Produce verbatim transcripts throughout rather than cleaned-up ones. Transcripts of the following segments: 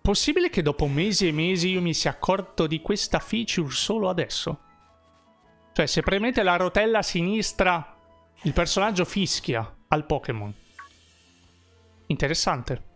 possibile che dopo mesi e mesi io mi sia accorto di questa feature solo adesso? Cioè, se premete la rotella a sinistra, il personaggio fischia al Pokémon. Interessante.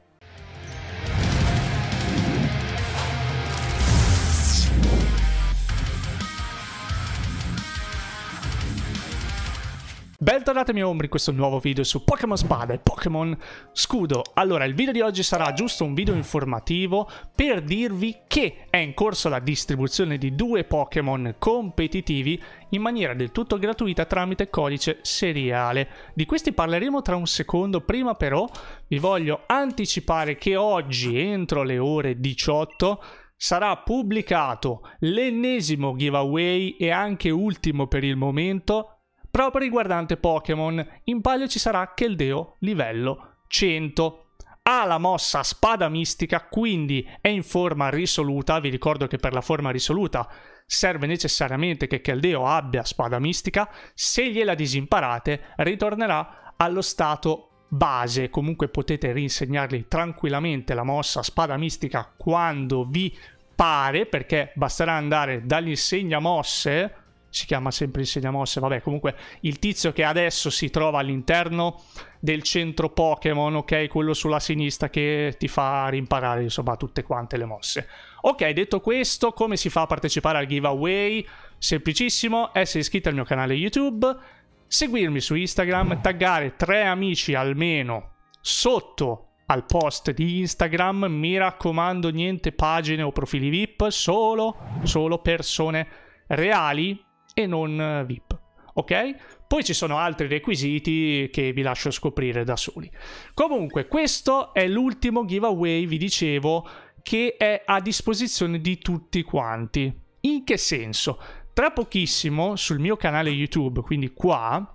Bentornati miei ombri in questo nuovo video su Pokémon Spada e Pokémon Scudo. Allora, il video di oggi sarà giusto un video informativo per dirvi che è in corso la distribuzione di due Pokémon competitivi in maniera del tutto gratuita tramite codice seriale. Di questi parleremo tra un secondo, prima però vi voglio anticipare che oggi, entro le ore diciotto, sarà pubblicato l'ennesimo giveaway e anche ultimo per il momento proprio riguardante Pokémon. In palio ci sarà Keldeo livello cento. Ha la mossa Spada Mistica, quindi è in forma risoluta. Vi ricordo che per la forma risoluta serve necessariamente che Keldeo abbia Spada Mistica. Se gliela disimparate ritornerà allo stato base. Comunque potete rinsegnargli tranquillamente la mossa Spada Mistica quando vi pare, perché basterà andare dall'insegnammosse. Si chiama sempre insegnamosse, vabbè, comunque il tizio che adesso si trova all'interno del centro Pokémon, ok? Quello sulla sinistra che ti fa rimparare, insomma, tutte quante le mosse. Ok, detto questo, come si fa a partecipare al giveaway? Semplicissimo, essere iscritti al mio canale YouTube, seguirmi su Instagram, taggare tre amici almeno sotto al post di Instagram. Mi raccomando, niente pagine o profili V I P, solo, solo persone reali e non V I P, ok? Poi ci sono altri requisiti che vi lascio scoprire da soli. Comunque, questo è l'ultimo giveaway, vi dicevo, che è a disposizione di tutti quanti. In che senso? Tra pochissimo sul mio canale YouTube, quindi qua,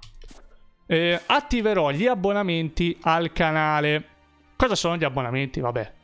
eh, attiverò gli abbonamenti al canale. Cosa sono gli abbonamenti? Vabbè.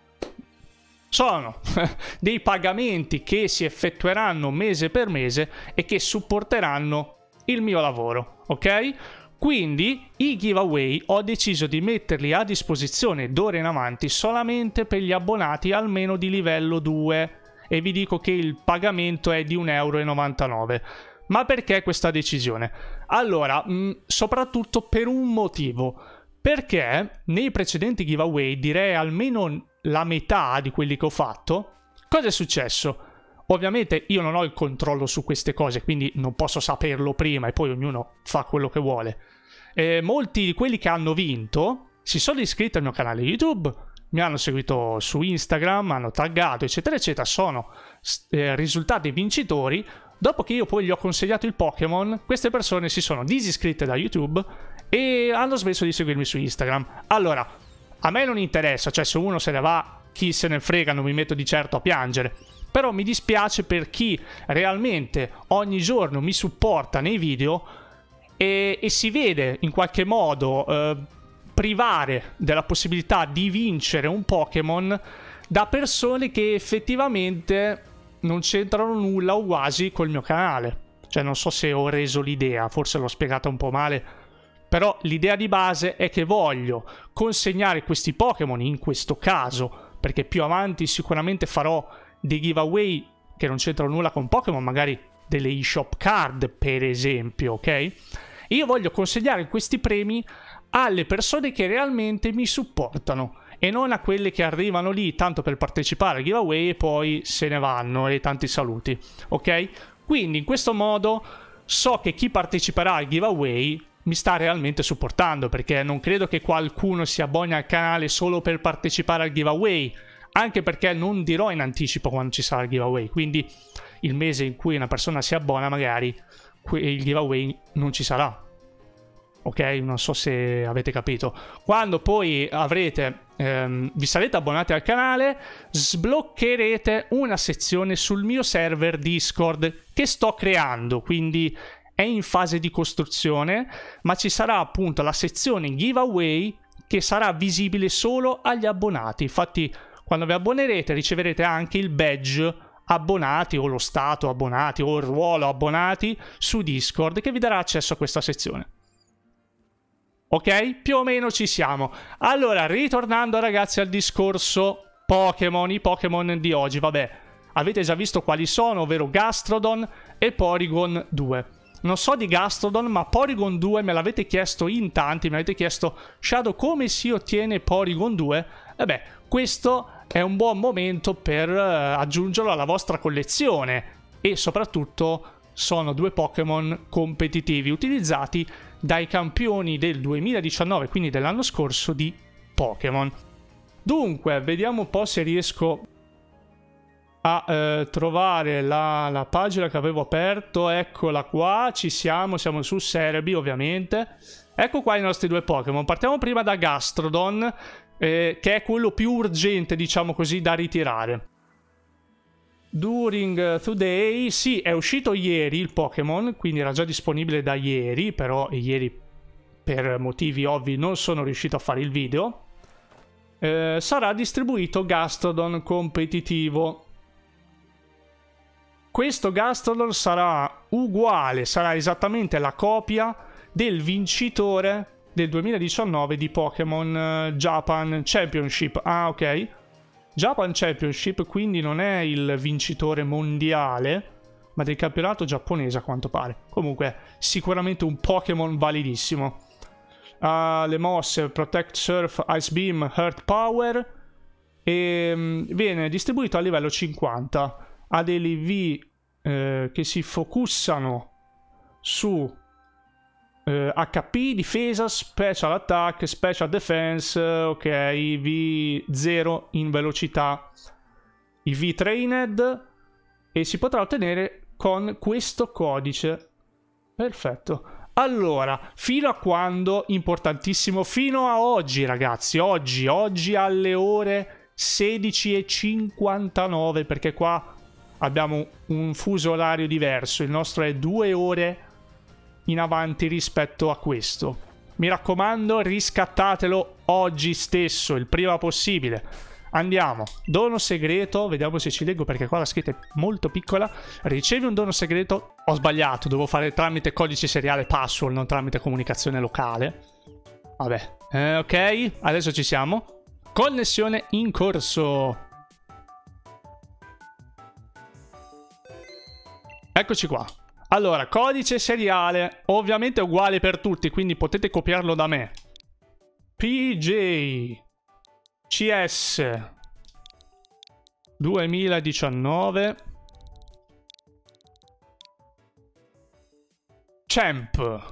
Sono dei pagamenti che si effettueranno mese per mese e che supporteranno il mio lavoro, ok? Quindi i giveaway ho deciso di metterli a disposizione d'ora in avanti solamente per gli abbonati almeno di livello due, e vi dico che il pagamento è di un euro e novantanove. Ma perché questa decisione? Allora, mh, soprattutto per un motivo. Perché nei precedenti giveaway, direi almeno la metà di quelli che ho fatto, cosa è successo? Ovviamente io non ho il controllo su queste cose, quindi non posso saperlo prima e poi ognuno fa quello che vuole. E molti di quelli che hanno vinto si sono iscritti al mio canale YouTube, mi hanno seguito su Instagram, hanno taggato, eccetera, eccetera, sono eh, risultati vincitori. Dopo che io poi gli ho consigliato il Pokémon, queste persone si sono disiscritte da YouTube e hanno smesso di seguirmi su Instagram. Allora, a me non interessa, cioè se uno se ne va, chi se ne frega, non mi metto di certo a piangere. Però mi dispiace per chi realmente ogni giorno mi supporta nei video e, e si vede in qualche modo eh, privare della possibilità di vincere un Pokémon da persone che effettivamente non c'entrano nulla o quasi col mio canale. Cioè non so se ho reso l'idea, forse l'ho spiegata un po' male, però l'idea di base è che voglio consegnare questi Pokémon, in questo caso, perché più avanti sicuramente farò dei giveaway che non c'entrano nulla con Pokémon, magari delle eShop card per esempio, ok? Io voglio consegnare questi premi alle persone che realmente mi supportano e non a quelle che arrivano lì tanto per partecipare al giveaway e poi se ne vanno, e tanti saluti, ok? Quindi in questo modo so che chi parteciperà al giveaway mi sta realmente supportando, perché non credo che qualcuno si abboni al canale solo per partecipare al giveaway, anche perché non dirò in anticipo quando ci sarà il giveaway, quindi il mese in cui una persona si abbona magari il giveaway non ci sarà, ok? Non so se avete capito. Quando poi avrete ehm, vi sarete abbonati al canale, sbloccherete una sezione sul mio server Discord che sto creando, quindi è in fase di costruzione, ma ci sarà appunto la sezione giveaway che sarà visibile solo agli abbonati. Infatti quando vi abbonerete riceverete anche il badge abbonati o lo stato abbonati o il ruolo abbonati su Discord che vi darà accesso a questa sezione. Ok? Più o meno ci siamo. Allora, ritornando ragazzi al discorso Pokémon, i Pokémon di oggi, vabbè, avete già visto quali sono, ovvero Gastrodon e Porygon due. Non so di Gastrodon, ma Porygon due me l'avete chiesto in tanti, mi avete chiesto Shadow come si ottiene Porygon due? E beh, questo è un buon momento per uh, aggiungerlo alla vostra collezione e soprattutto sono due Pokémon competitivi utilizzati dai campioni del duemiladiciannove, quindi dell'anno scorso, di Pokémon. Dunque, vediamo un po' se riesco a eh, trovare la, la pagina che avevo aperto. Eccola qua, ci siamo, siamo su Cerebi ovviamente. Ecco qua i nostri due Pokémon. Partiamo prima da Gastrodon, eh, che è quello più urgente, diciamo così, da ritirare. During Today, sì, è uscito ieri il Pokémon, quindi era già disponibile da ieri, però ieri per motivi ovvi non sono riuscito a fare il video. Eh, sarà distribuito Gastrodon competitivo. Questo Gastrodon sarà uguale, sarà esattamente la copia del vincitore del duemiladiciannove di Pokémon Japan Championship. Ah, ok. Japan Championship quindi non è il vincitore mondiale, ma del campionato giapponese a quanto pare. Comunque sicuramente un Pokémon validissimo. Ha le mosse Protect, Surf, Ice Beam, Earth Power e um, viene distribuito a livello cinquanta. Ha delle V eh, che si focussano su Uh, H P, difesa, special attack, special defense, ok, V zero in velocità, i V trained, e si potrà ottenere con questo codice. Perfetto. Allora, fino a quando, importantissimo, fino a oggi ragazzi, oggi, oggi alle ore sedici e cinquantanove, perché qua abbiamo un fuso orario diverso, il nostro è due ore in avanti rispetto a questo. Mi raccomando, riscattatelo oggi stesso, il prima possibile. Andiamo. Dono segreto, vediamo se ci leggo perché qua la scritta è molto piccola. Ricevi un dono segreto. Ho sbagliato, devo fare tramite codice seriale password, non tramite comunicazione locale. Vabbè, eh, ok, adesso ci siamo. Connessione in corso. Eccoci qua. Allora, codice seriale, ovviamente uguale per tutti, quindi potete copiarlo da me. P J C S duemiladiciannove Champ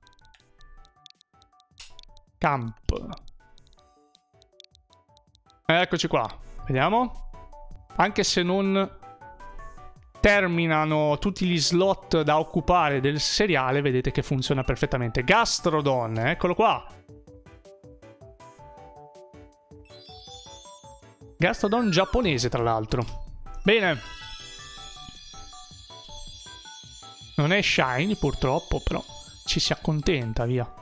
Camp. Eccoci qua, vediamo. Anche se non terminano tutti gli slot da occupare del seriale, vedete che funziona perfettamente. Gastrodon, eccolo qua. Gastrodon giapponese, tra l'altro. Bene. Non è shiny, purtroppo, però ci si accontenta, via.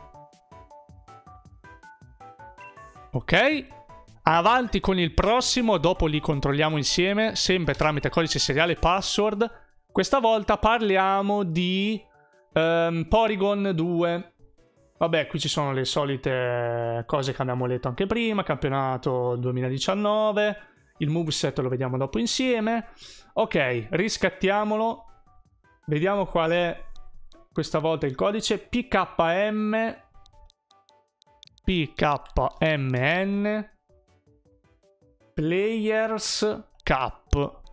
Ok. Avanti con il prossimo, dopo li controlliamo insieme, sempre tramite codice seriale password. Questa volta parliamo di um, Porygon due. Vabbè, qui ci sono le solite cose che abbiamo letto anche prima. Campionato duemiladiciannove. Il moveset lo vediamo dopo insieme. Ok, riscattiamolo. Vediamo qual è questa volta il codice. P K M P K M N Players Cup.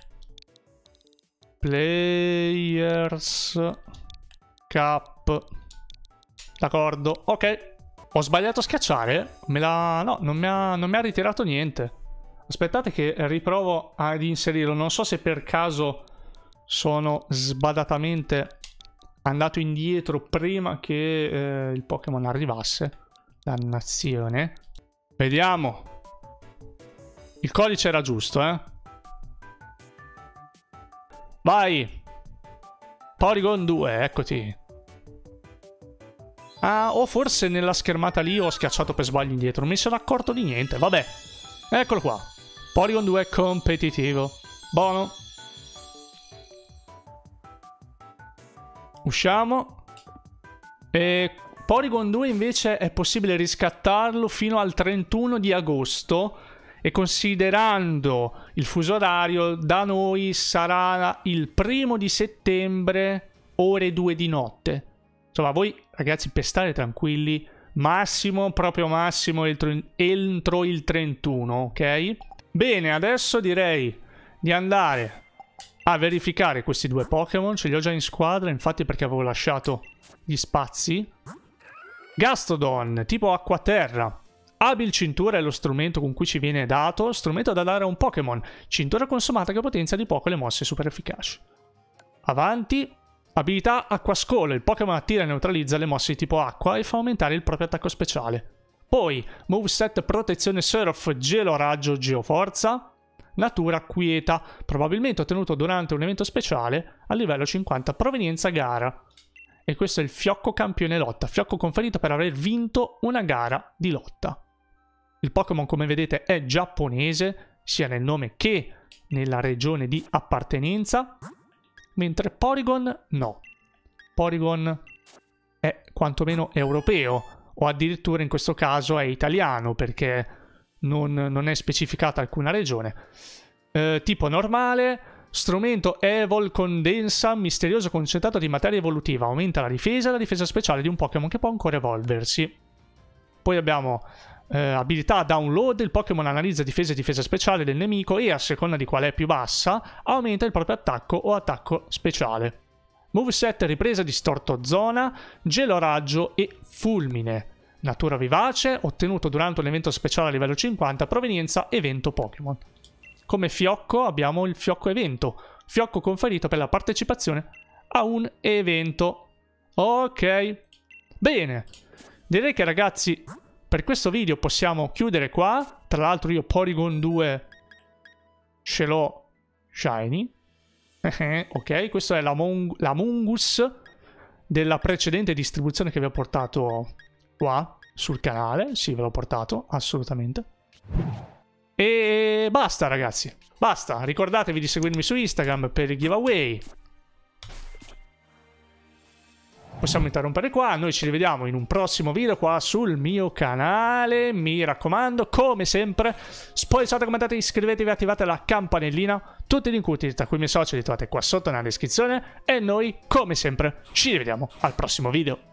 Players Cup. D'accordo. Ok. Ho sbagliato a schiacciare? Me la... No, non mi ha, non mi ha ritirato niente. Aspettate che riprovo ad inserirlo. Non so se per caso sono sbadatamente andato indietro prima che eh, il Pokémon arrivasse. Dannazione. Vediamo. Il codice era giusto, eh? Vai! Porygon due, eccoti. Ah, o forse nella schermata lì ho schiacciato per sbaglio indietro. Non mi sono accorto di niente, vabbè. Eccolo qua. Porygon due competitivo. Buono. Usciamo. E Porygon due invece è possibile riscattarlo fino al trentuno di agosto. E considerando il fuso orario, da noi sarà il primo di settembre, ore due di notte. Insomma, voi ragazzi, per stare tranquilli, massimo, proprio massimo, entro, entro il trentuno, ok? Bene, adesso direi di andare a verificare questi due Pokémon. Ce li ho già in squadra, infatti, perché avevo lasciato gli spazi. Gastrodon, tipo acqua-terra. Abil Cintura è lo strumento con cui ci viene dato. Strumento da dare a un Pokémon. Cintura consumata che potenzia di poco le mosse super efficaci. Avanti. Abilità Acquascolo. Il Pokémon attira e neutralizza le mosse di tipo acqua e fa aumentare il proprio attacco speciale. Poi, moveset Protezione Surf, Gelo Raggio Geoforza. Natura Quieta. Probabilmente ottenuto durante un evento speciale a livello cinquanta. Provenienza gara. E questo è il Fiocco Campione Lotta. Fiocco conferito per aver vinto una gara di lotta. Il Pokémon, come vedete, è giapponese, sia nel nome che nella regione di appartenenza. Mentre Porygon no. Porygon è quantomeno europeo, o addirittura in questo caso è italiano, perché non, non è specificata alcuna regione. Eh, tipo normale, strumento Evol Condensa, misterioso concentrato di materia evolutiva, aumenta la difesa e la difesa speciale di un Pokémon che può ancora evolversi. Poi abbiamo eh, abilità Download, il Pokémon analizza difesa e difesa speciale del nemico e a seconda di qual è più bassa, aumenta il proprio attacco o attacco speciale. Moveset ripresa distorto zona, gelo raggio e fulmine. Natura vivace, ottenuto durante un evento speciale a livello cinquanta, provenienza evento Pokémon. Come fiocco abbiamo il fiocco evento, fiocco conferito per la partecipazione a un evento. Ok, bene. Direi che ragazzi, per questo video possiamo chiudere qua. Tra l'altro io Porygon due ce l'ho shiny. Ok, questo è l'Amongus della precedente distribuzione che vi ho portato qua sul canale. Sì, ve l'ho portato, assolutamente. E basta ragazzi, basta. Ricordatevi di seguirmi su Instagram per i giveaway. Possiamo interrompere qua, noi ci rivediamo in un prossimo video qua sul mio canale. Mi raccomando, come sempre, spoilerate, commentate, iscrivetevi e attivate la campanellina. Tutti i link utili tra cui i miei social li trovate qua sotto nella descrizione. E noi, come sempre, ci rivediamo al prossimo video.